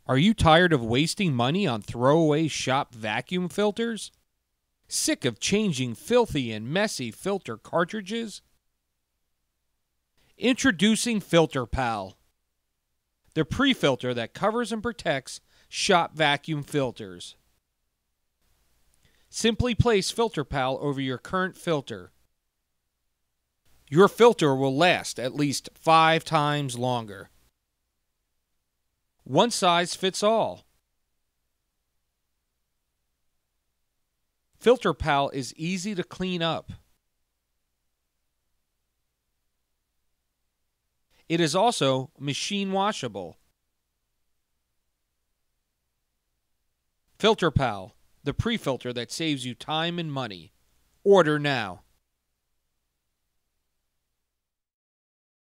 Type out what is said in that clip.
Are you tired of wasting money on throwaway shop vacuum filters? Sick of changing filthy and messy filter cartridges? Introducing FilterPal, the pre-filter that covers and protects shop vacuum filters. Simply place FilterPal over your current filter. Your filter will last at least 5 times longer. One size fits all. FilterPal is easy to clean up. It is also machine washable. FilterPal, the pre-filter that saves you time and money. Order now.